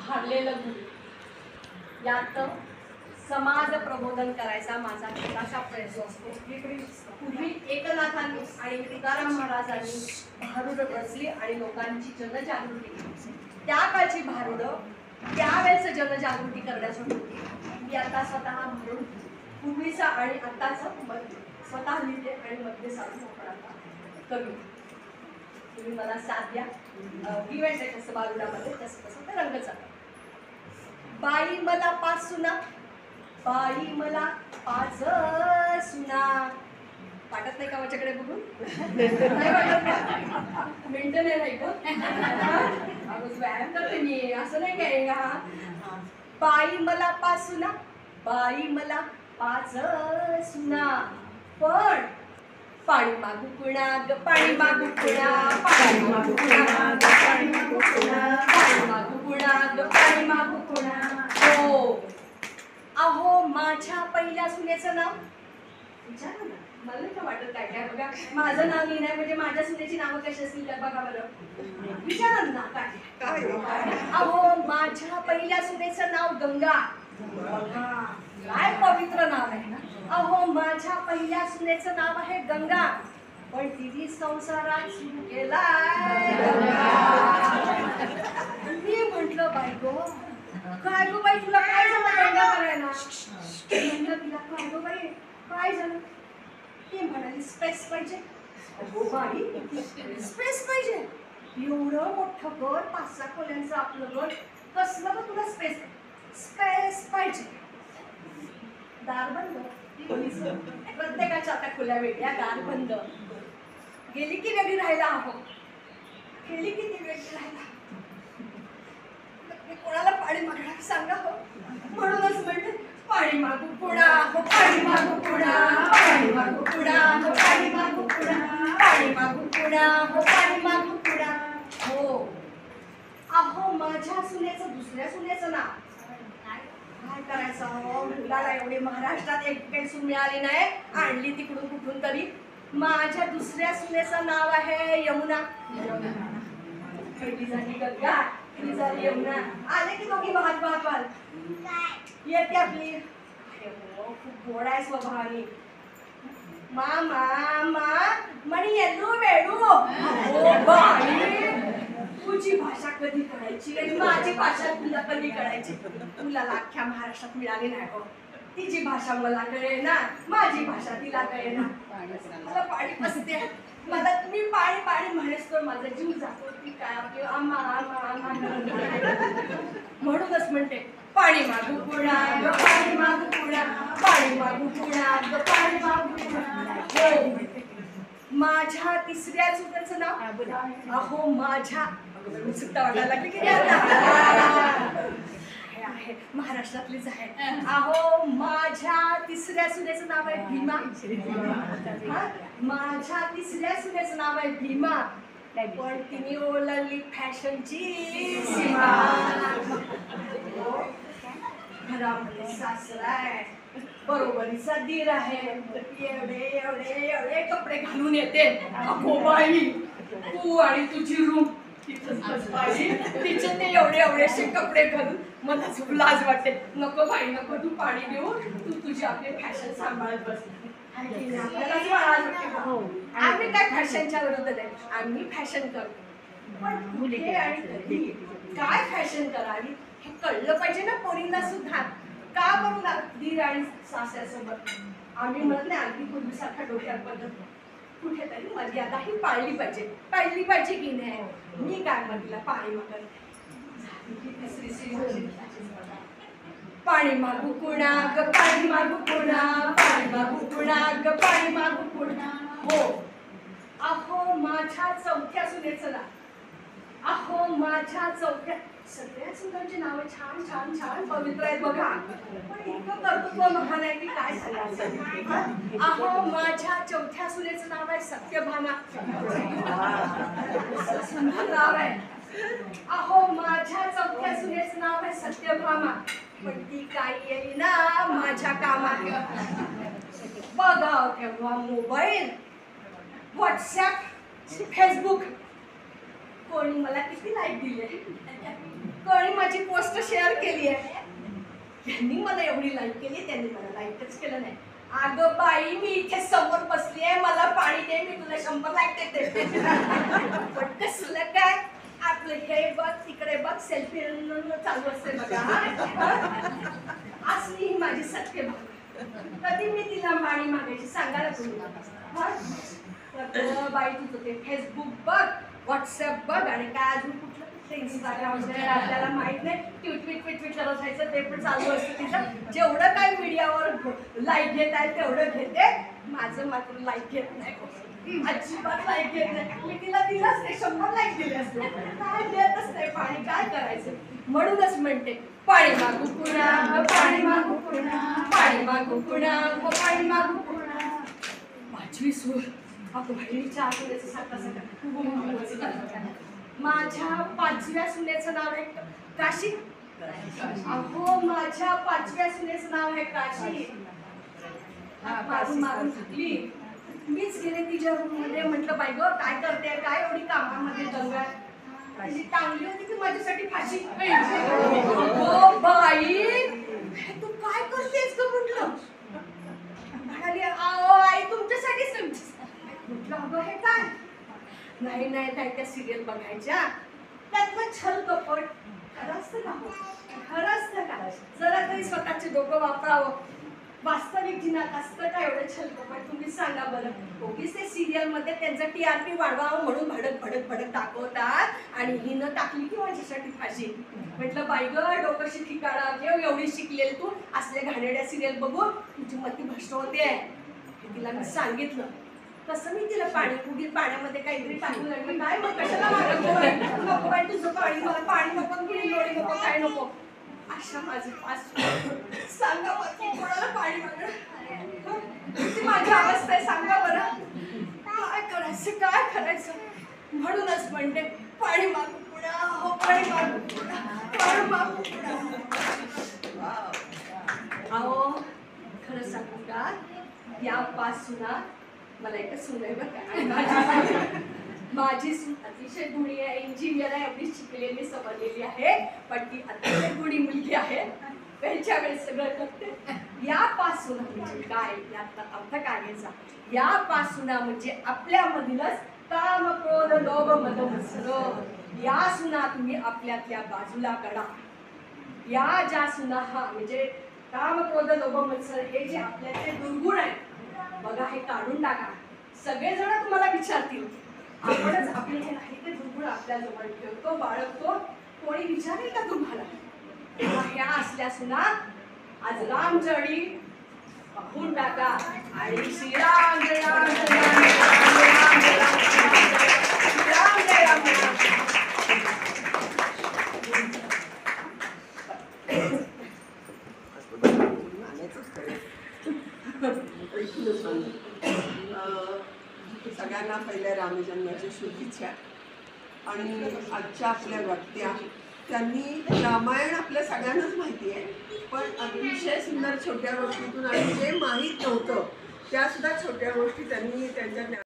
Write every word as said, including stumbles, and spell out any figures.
भारलेलं दूध. यात समाज प्रबोधन करायचा माझा छोटासा प्रयत्न असतो. पूर्वी एकनाथांनी आणि तुकाराम महाराजांनी भारुड रचली आणि लोकांची जनजागृती केली. त्या काळची भारुड त्यावेळेस जनजागृती करण्यासाठी होती. मी आता स्वतः भारुड पूर्वीचा आणि आताचा स्वतः लिहिते आणि मध्ये साधू मोकळा कवी. तुम्ही मला साथ द्या. इव्हेंट आहे कसं भारुडामध्ये तसं तसं ते रंग चालतात. बाई मला पाच सुना, बाई मला पाच सुना. वाटत नाही का माझ्याकडे बघून? नाही वाटत. मेंटल आहे नाही का? व्यायाम करते मी, असं नाही काय का? बाई मला पाच सुना, बाई मला पाच सुना. पण पाणी मागू कुणा ग पाणी मागू कुणा, पाणी मागू कुणा ग पाणी मागू कुणा, पाणी मागू कुणा ग पाणी मागू कुणा. हो अहो माझ्या पहिल्या सुनेचं नाव विचारा ना. मला नाही का वाटत काय काय बघा माझं नाव लिहिणार म्हणजे माझ्या सुनेची नावं कशी असतील तर बघा बरं. विचारा ना काय. अहो माझ्या पहिल्या सुनेचं नाव गंगा. काय पवित्र नाव आहे ना. अहो माझ्या पहिल्या सुनेचं नाव आहे गंगा, पण तिने संसारात सुरू केलाय. मी म्हंटल बाई गो काय गो बाई तुला काय झालं गंगा करायला. म्हटलं तिला काय गो बाई काय झालं. ती म्हणाली स्पेस पाहिजे. अगो बाई स्पेस पाहिजे. एवढं मोठं घर पाच सहा खोल्यांचं आपलं घर कसलं ग तुला स्पेस स्पेस पाहिजे. दार बंद. प्रत्येकाच्या आता खुल्या वेगळ्या. दार बंद. गेली की वेगळी राहायला. अहो गेली की ती वेगळी राहायला. मी कोणाला पाणी मागणार सांगा हो. म्हणूनच म्हणते पाणी मागू पुणा हो पाणी मागू पुणा, पाणी मागू पुणा हो पाणी मागू पुणा, पाणी मागू पुणा हो पाणी मागू पुणा. हो अहो माझ्या सुनेचं दुसऱ्या सुनेचं नाव काय करायचं. हो मुलाला एवढी महाराष्ट्रात एक काही सून मिळाली नाही, आणली तिकडून कुठून तरी. माझ्या दुसऱ्या सुनेचं नाव आहे यमुना. पहिली झाली गंगा, पहिली झाली यमुना. आले की दोघी वाहत वाहत वाहत येते आपली. खूप गोड आहे स्वभावाने. मा मा मा म्हणी येडू वेडू. तुझी भाषा कधी कळायची आणि माझी भाषा तुला कधी कळायची. तुला अख्ख्या महाराष्ट्रात मिळाली नाही हो. तिची भाषा मला कळे ना, माझी भाषा तिला कळे ना. मला पाणी पसते. मला तुम्ही पाणी पाणी म्हणेस तर माझा जीव जातो. ती काय आम्हा आम्हा आम्हा म्हणूनच म्हणते पाणी मागू पुणा ग पाणी मागू पुणा, पाणी मागू पुणा ग पाणी मागू पुणा. माझ्या तिसऱ्या सुनेचं नाव अहो माझ्या उत्सुकता वाटायला लागली की आहे महाराष्ट्रातलीच आहे. अहो माझ्या तिसऱ्या सुनेचं नाव आहे भीमा. माझ्या तिसऱ्या सुनेचं नाव आहे भीमा, पण तिने ओलांडली फॅशनची सीमा. घरामध्ये सासरा आहे, बरोबरीचा दीर आहे. एवढे एवढे एवढे कपडे घालून येते. अगो बाई तू आणि तुझी रूम तिचे ते एवढे एवढेसे कपडे घालून मला खूप लाज वाटते. नको बाई नको तू पाणी देऊ, तू तुझी आपली फॅशन सांभाळत बस. आम्ही काय फॅशनच्या विरोधात आहे. आम्ही फॅशन करतो, पण कुठे आणि कधी काय फॅशन करावी हे कळलं पाहिजे ना पोरींना सुद्धा. का करू लागत दीर आणि सासऱ्यासोबत. आम्ही म्हणत नाही अगदी पूर्वीसारखा डोक्यात पद्धत कुठेतरी मर्यादा ही पाळली पाहिजे. पाळली पाहिजे की नाही. मी काय म्हटलं पाणी मागत पाणी मागू कुणा ग पाणी मागू कुणा, पाणी मागू कुणा ग पाणी मागू कुणा. हो अहो माझ्या चौथ्या सुनेचं नाव. अहो माझ्या चौथ्या सगळ्या सुनांची नावं छान छान छान पवित्र आहेत बघा, पण इतकं कर्तृत्व महान आहे की काय सांगायचं. अहो माझ्या चौथ्या सुनेचं नाव आहे सत्यभामा. सुंदर नाव आहे. अहो माझ्या चौथ्या सुनेचं नाव आहे सत्यभामा, पण ती काय येई ना माझ्या कामात. बघा तेव्हा मोबाईल, व्हॉट्सअप, फेसबुक, कोणी मला किती लाईक दिले, कोणी माझी पोस्ट शेअर केली आहे. त्यांनी मला एवढी लाईक केली, त्यांनी मला लाईकच केलं नाही. अगं बाई, मी इथे समोर बसली आहे, मला पाणी दे, मी तुला शंभर लाईक देते. पण कसलं काय, आपलं हे बघ तिकडे बघ, सेल्फी चालू असते बघा. असली ही माझी सत्य भावना. कधी मी तिला पाणी मागायची सांगायला तुम्ही बाई, तुझं ते फेसबुक बघ, व्हॉट्सअप बघ, आणि काय अजून कुठलं कुठलं इंस्टाग्राम वगैरे आपल्याला माहित नाही. ट्विट ट्विट ट्विट ट्विट करत राहायचं, ते पण चालू असतं तिचं. जेवढं काय मीडियावर लाईक घेत आहे तेवढं घेते, माझं मात्र लाईक घेत नाही, अजिबात लाईक घेत नाही. मी तिला दिलाच नाही, शंभर लाईक दिले असते, काय देतच नाही पाणी, काय करायचं. म्हणूनच म्हणते, पाणी मागू पुन्हा, पाणी मागू पुन्हा, पाणी मागू पुन्हा, पाणी मागू पुन्हा. माझी सूर अगं बहिणीच्या आठवड्याचं सारखा सगळं. माझ्या पाचव्या सुनेचं नाव आहे काशी. अहो, माझ्या पाचव्या सुनेचं नाव आहे काशी. मारून मारून थकली, मीच गेले तिच्या रूम मध्ये. म्हटलं, बाई गं, काय करते, काय एवढी कामामध्ये दंगा. टांगली होती की माझ्यासाठी फाशी. हो बाई, तू काय करतेस ग म्हटलं. म्हणाली, आई तुमच्यासाठीच. म्हटलं, अगं हे काय. नाही नाही नाही, त्या सिरियल बघायच्या, त्यातलं छल कपट खरं असतं का. खरं असतं का. जरा तरी स्वतःचे डोकं वापरावं. वास्तविक जीवनात असतं का एवढं छल कपट, तुम्ही सांगा बरं. उगीच ते सिरियल मध्ये त्यांचा टीआरपी वाढवावं म्हणून भडक भडक भडक दाखवतात, आणि हिनं टाकली की माझ्यासाठी फाशी. म्हटलं, बाई ग, डोकं शिकी काढा घेऊ, एवढी शिकलेली तू असले घाणेरड्या सिरियल बघून तुझी मती भ्रष्ट होते. तिला मी सांगितलं. कसं मी तिला पाणी उडी पाण्यामध्ये काहीतरी टाकून लागलं. काय मग कशाला मागत, नको बाई तुझं पाणी, मला पाणी नको, कुणी लोणी नको, काय नको. अशा माझे पाच सांगा बरं, कोणाला पाणी मागणं, ती माझी अवस्था आहे. सांगा बरं, काय करायचं, काय करायचं. म्हणूनच म्हणते, पाणी मागू पुन्हा, हो पाणी मागू पुन्हा, पाणी मागू पुन्हा. अहो, खरं सांगू का, या पाच सुना, मला एकच सून आहे बरं का. माझी सून अतिशय गुणी आहे, इंजिनियर आहे, एवढी शिकलेली समजलेली आहे, पण ती अतिशय गुणी मुलगी आहे. त्यांच्या वेळेस सगळं करते. या पाच सुना म्हणजे काय, यातला अर्थ काय घ्यायचा. या पाच सुना म्हणजे आपल्यामधीलच काम, क्रोध, लोभ, मद, मत्सर. या सुना तुम्ही आपल्यातल्या बाजूला काढा. या ज्या सुना, हा म्हणजे काम, क्रोध, लोभ, मत्सर हे जे आपल्यातले दुर्गुण आहेत बघा, हे काढून टाका. सगळेजण तुम्हाला विचारतील, आपणच आपले हे नाही ते दुर्गुण आपल्या जवळ ठेवतो, बाळगतो, कोणी विचारेल का तुम्हाला. ह्या असल्या सुना आज रामचरणी पाहून टाका, आणि श्रीराम जय राम जय राम राम जय राम राम जय राम जय राम. सगळ्यांना पहिल्या रामजन्माच्या शुभेच्छा. आणि आजच्या आपल्या वक्त्या, त्यांनी रामायण आपल्या सगळ्यांनाच माहिती आहे, पण अतिशय सुंदर छोट्या गोष्टीतून, आणि जे माहीत नव्हतं त्या सुद्धा छोट्या गोष्टी त्यांनी त्यांच्या